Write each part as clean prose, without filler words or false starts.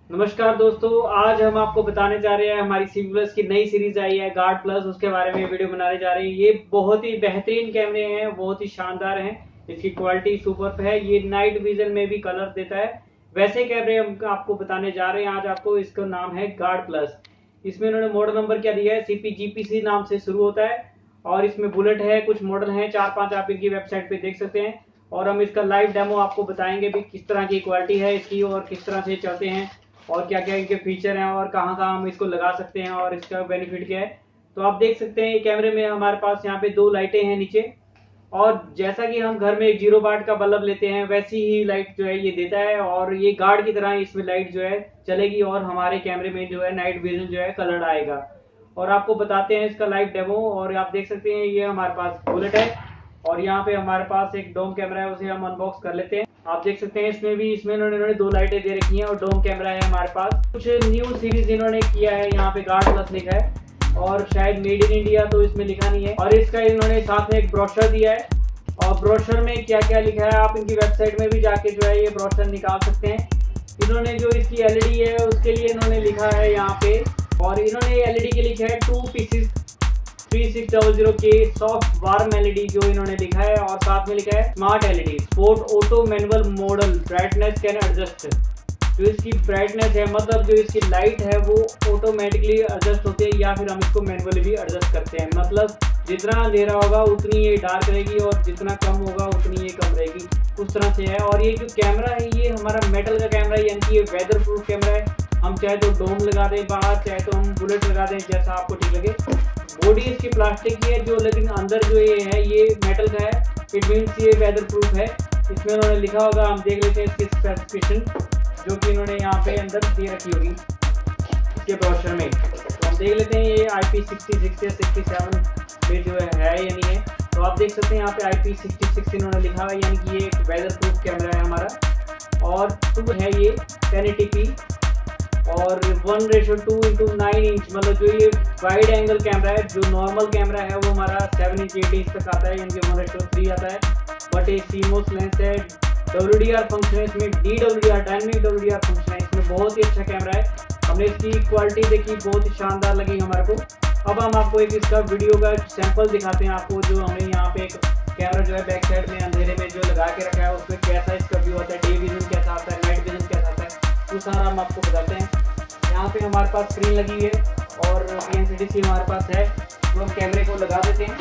नमस्कार दोस्तों, आज हम आपको बताने जा रहे हैं हमारी CV प्लस की नई सीरीज आई है गार्ड प्लस, उसके बारे में वीडियो बनाने जा रहे हैं। ये बहुत ही बेहतरीन कैमरे हैं, बहुत ही शानदार हैं, इसकी क्वालिटी सुपर है। ये नाइट विजन में भी कलर देता है। वैसे कैमरे हम आपको बताने जा रहे हैं आज आपको। इसका नाम है गार्ड प्लस। इसमें इन्होंने मॉडल नंबर क्या दिया है, CPGPC नाम से शुरू होता है और इसमें बुलेट है, कुछ मॉडल है 4-5 आप इनकी वेबसाइट पे देख सकते हैं। और हम इसका लाइव डेमो आपको बताएंगे भी किस तरह की क्वालिटी है इसकी और किस तरह से चलते हैं और क्या क्या इनके फीचर हैं और कहाँ कहाँ हम इसको लगा सकते हैं और इसका बेनिफिट क्या है। तो आप देख सकते हैं कैमरे में हमारे पास यहाँ पे 2 लाइटें हैं नीचे, और जैसा कि हम घर में 0 वाट का बल्ब लेते हैं वैसी ही लाइट जो है ये देता है, और ये गार्ड की तरह इसमें लाइट जो है चलेगी और हमारे कैमरे में जो है नाइट विजन जो है कलर आएगा। और आपको बताते हैं इसका लाइव डेमो। और आप देख सकते हैं ये हमारे पास बुलेट है और यहाँ पे हमारे पास एक डोम कैमरा है, उसे हम अनबॉक्स कर लेते हैं। आप देख सकते हैं इसमें इन्होंने 2 लाइटें दे रखी हैं और डोम कैमरा है हमारे पास। कुछ न्यू सीरीज इन्होंने किया है, यहाँ पे गार्ड प्लस लिखा है और शायद मेड इन इंडिया तो इसमें लिखा नहीं है। और इसका इन्होंने साथ में एक ब्रोशर दिया है और ब्रोशर में क्या क्या लिखा है आप इनकी वेबसाइट में भी जाके जो है ये ब्रोशर निकाल सकते हैं। इन्होंने जो इसकी LED है उसके लिए इन्होंने लिखा है यहाँ पे, और इन्होंने LED के लिखा है 2 pieces 3600K soft warm LED जो इन्होंने लिखा है, और साथ में लिखा है smart LED sport auto manual model brightness can adjust. जो इसकी ब्राइटनेस है मतलब जो इसकी लाइट है वो ऑटोमेटिकली एडजस्ट होती है या फिर हम इसको मैनुअली भी एडजस्ट करते हैं। मतलब जितना अंधेरा होगा उतनी ये डार्क रहेगी और जितना कम होगा उतनी ये कम रहेगी, उस तरह से है। और ये जो कैमरा है ये हमारा मेटल का कैमरा है, यानी कि ये वेदर प्रूफ कैमरा है। हम चाहे तो डोम लगा दें बाहर, चाहे तो हम बुलेट लगा दें, जैसा आपको ठीक लगे। बॉडी इसकी प्लास्टिक की है जो, लेकिन अंदर जो ये है ये मेटल का है। इट मीन्स ये वेदर प्रूफ है। इसमें उन्होंने लिखा होगा, हम देख लेते हैं इसकी स्पेसिफिकेशन जो कि इन्होंने यहाँ पे अंदर दे रखी होगी इसके ब्रोशर में। तो हम देख लेते हैं ये IP66 या 67 पे जो है या नहीं है। तो आप देख सकते हैं यहाँ पे IP66 इन्होंने लिखा है, यानी कि ये एक वेदर प्रूफ कैमरा है हमारा। और है ये 1080p और 1:2:9 इंच, मतलब जो ये वाइड एंगल कैमरा है। जो नॉर्मल कैमरा है वो हमारा 7 इंच 8 इंच तक आता है, यानी कि 1:3 आता है। बट ये CMOS लेंस है, WDR फंक्शन है इसमें, DWDR डायनेमिक WDR फंक्शन है इसमें। बहुत ही अच्छा कैमरा है। हमने इसकी क्वालिटी देखी, बहुत ही शानदार लगी हमारे को। अब हम आपको एक इसका वीडियो का सैंपल दिखाते हैं आपको। जो हमने यहाँ पे एक कैमरा जो है बैक साइड में अंधेरे में जो लगा के रखा है उसमें कैसा इसका व्यू आता है, डे विजन कैसा आता है, नाइट विजन कैसा आता है, वो सारा हम आपको बताते हैं। यहाँ पे हमारे पास स्क्रीन लगी हुई है और PNCDC हमारे पास है, तो हम कैमरे को लगा देते हैं।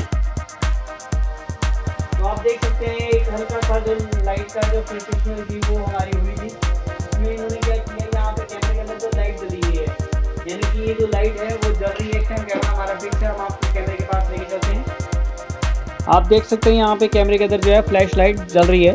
तो आप देख सकते हैं एक हल्का सा जो लाइट का जो फ्लक्चुएशन थी वो हमारी हुई थी। इसमें इन्होंने क्या किया, यहाँ पे कैमरे के अंदर जो लाइट जली हुई है, यानी कि ये जो लाइट है वो जल रही है। इस टाइम कैमरा हमारा फिक्स है, हम आपको कैमरे के पास लेके चलते हैं। आप देख सकते हैं यहाँ पे कैमरे के अंदर जो है फ्लैश लाइट जल रही है।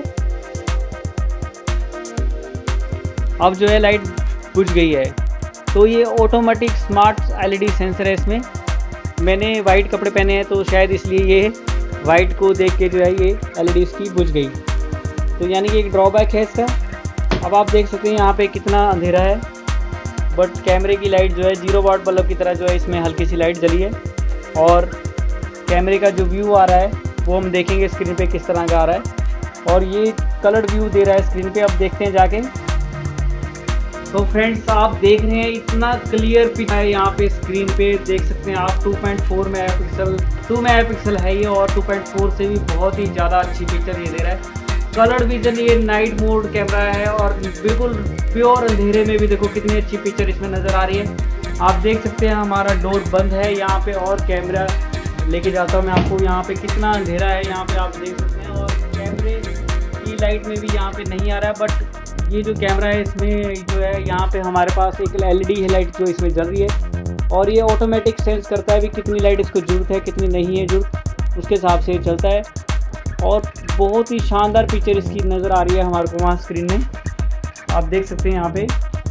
अब जो है लाइट बुझ गई है। तो ये ऑटोमेटिक स्मार्ट LED सेंसर है। इसमें मैंने वाइट कपड़े पहने हैं तो शायद इसलिए ये वाइट को देख के जो है ये LED इसकी बुझ गई। तो यानी कि एक ड्रॉबैक है इसका। अब आप देख सकते हैं यहाँ पे कितना अंधेरा है, बट कैमरे की लाइट जो है 0 वाट बल्ब की तरह जो है इसमें हल्की सी लाइट जली है। और कैमरे का जो व्यू आ रहा है वो हम देखेंगे स्क्रीन पे किस तरह का आ रहा है, और ये कलर्ड व्यू दे रहा है स्क्रीन पे। अब देखते हैं जाके। तो फ्रेंड्स आप देख रहे हैं इतना क्लियर पिक्चर है यहाँ पे स्क्रीन पे, देख सकते हैं आप। 2.4 मेगापिक्सल 2 मेगापिक्सल है ये, और 2.4 से भी बहुत ही ज़्यादा अच्छी पिक्चर ये दे रहा है। कलर्ड विजन, ये नाइट मोड कैमरा है और बिल्कुल प्योर अंधेरे में भी देखो कितनी अच्छी पिक्चर इसमें नज़र आ रही है। आप देख सकते हैं हमारा डोर बंद है यहाँ पे, और कैमरा लेके जाता हूँ मैं आपको। यहाँ पे कितना अंधेरा है यहाँ पे आप देख सकते हैं, और कैमरे की लाइट में भी यहाँ पे नहीं आ रहा है। बट ये जो कैमरा है इसमें जो है यहाँ पे हमारे पास एक LED है लाइट जो इसमें जल रही है, और ये ऑटोमेटिक सेंस करता है भी कितनी लाइट इसको ज़रूरत है कितनी नहीं है ज़रूरत, उसके हिसाब से चलता है। और बहुत ही शानदार पिक्चर इसकी नज़र आ रही है हमारे को वहाँ स्क्रीन में। आप देख सकते हैं यहाँ पे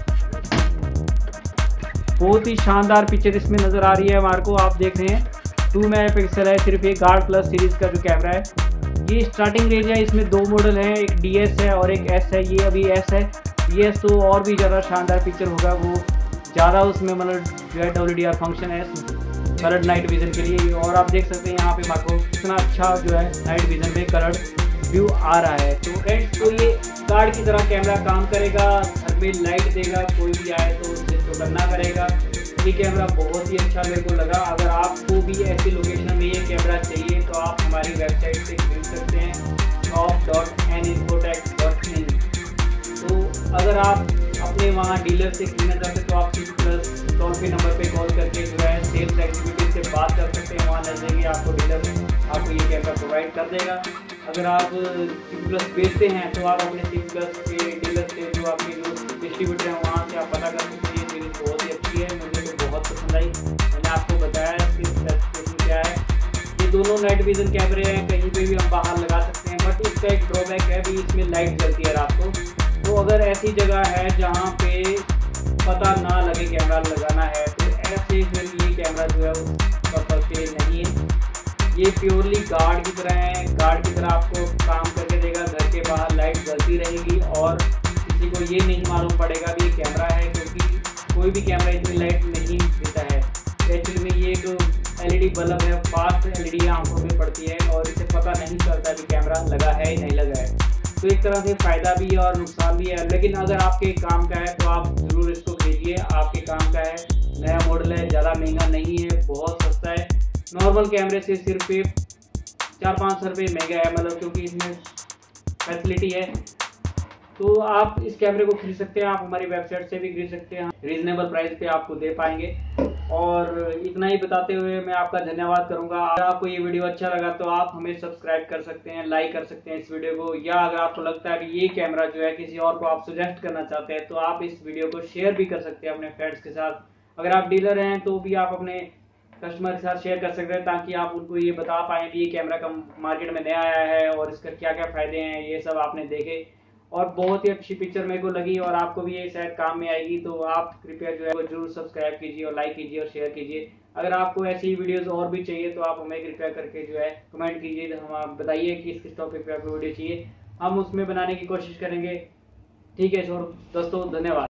बहुत ही शानदार पिक्चर इसमें नज़र आ रही है हमारे को। आप देख रहे हैं 2 मेगापिक्सल है सिर्फ ये गार्ड प्लस सीरीज़ का जो कैमरा है। ये स्टार्टिंग रेंज है, इसमें 2 मॉडल हैं, एक DS है और एक S है। ये अभी S है, ये S तो और भी ज़्यादा शानदार पिक्चर होगा, वो ज़्यादा उसमें मतलब जो है WDR फंक्शन है कलर्ड नाइट विजन के लिए। और आप देख सकते हैं यहाँ पे आपको कितना अच्छा जो है नाइट विजन पे कलर्ड व्यू आ रहा है। तो फ्रेंड्स तो ये गार्ड की तरह कैमरा काम करेगा, घर में लाइट देगा, कोई भी आए तो उसे तो करना करेगा। ये कैमरा बहुत ही अच्छा मेरे को लगा। अगर आपको भी ऐसी लोकेशन में ये कैमरा चाहिए तो आप हमारी वेबसाइट से खरीद सकते हैं shop.ninfotech.in। तो अगर आप अपने वहाँ डीलर से खरीदना चाहते हैं तो आप 6+ टोल फ्री नंबर पे कॉल करके जो है सेल्स एग्जीक्यूटिव से बात कर सकते हैं। वहाँ नजदीकी आपको डीलर आपको ये कैमरा प्रोवाइड कर देगा। अगर आप 6+ बेचते हैं तो आप अपने 6+ के डीलर से जो आपके जो डिस्ट्रीब्यूटर हैं वहाँ से आप पता कर सकते हैं। ये सीरीज बहुत ही अच्छी है, मुझे तो बहुत पसंद आई। मैंने आपको बताया इसकी स्पेसिफिकेशन क्या है। ये दोनों नाइट विजन कैमरे हैं, कहीं पे भी हम बाहर लगा सकते हैं, बट इसका एक ड्रॉबैक है भी, इसमें लाइट जलती है रात को। तो अगर ऐसी जगह है जहाँ पे पता ना लगे कैमरा लगाना है तो ऐसे फिर ये कैमरा जो है उस पर्पज पे नहीं है। ये प्योरली गार्ड की तरह है, गार्ड की तरह आपको काम करके देगा। घर के बाहर लाइट जलती रहेगी और किसी को ये नहीं मालूम पड़ेगा भी ये कैमरा है, क्योंकि कोई भी कैमरा इतनी लाइट नहीं देता है। एक्चुअली में ये जो LED बल्ब है, फास्ट LED आंखों में पड़ती है और इसे पता नहीं चलता कि कैमरा लगा है या नहीं लगा है। तो एक तरह से फ़ायदा भी है और नुकसान भी है, लेकिन अगर आपके काम का है तो आप ज़रूर इसको खरीदिए। आपके काम का है, नया मॉडल है, ज़्यादा महंगा नहीं है, बहुत सस्ता है। नॉर्मल कैमरे से सिर्फ 4-5 रुपये महंगा है, मतलब क्योंकि इसमें फैसिलिटी है। तो आप इस कैमरे को खरीद सकते हैं, आप हमारी वेबसाइट से भी खरीद सकते हैं, रीजनेबल प्राइस पे आपको दे पाएंगे। और इतना ही बताते हुए मैं आपका धन्यवाद करूंगा। अगर आपको ये वीडियो अच्छा लगा तो आप हमें सब्सक्राइब कर सकते हैं, लाइक कर सकते हैं इस वीडियो को, या अगर आपको लगता है कि ये कैमरा जो है किसी और को आप सजेस्ट करना चाहते हैं तो आप इस वीडियो को शेयर भी कर सकते हैं अपने फ्रेंड्स के साथ। अगर आप डीलर हैं तो भी आप अपने कस्टमर के साथ शेयर कर सकते हैं, ताकि आप उनको ये बता पाएँ कि ये कैमरा का मार्केट में नया आया है और इसका क्या क्या फ़ायदे हैं, ये सब आपने देखे। और बहुत ही अच्छी पिक्चर मेरे को लगी और आपको भी ये शायद काम में आएगी। तो आप कृपया जो है वो जरूर सब्सक्राइब कीजिए और लाइक कीजिए और शेयर कीजिए। अगर आपको ऐसी वीडियोस और भी चाहिए तो आप हमें कृपया करके जो है कमेंट कीजिए, तो हम बताइए कि किस टॉपिक पे आपको वीडियो चाहिए, हम उसमें बनाने की कोशिश करेंगे। ठीक है दोस्तों, धन्यवाद।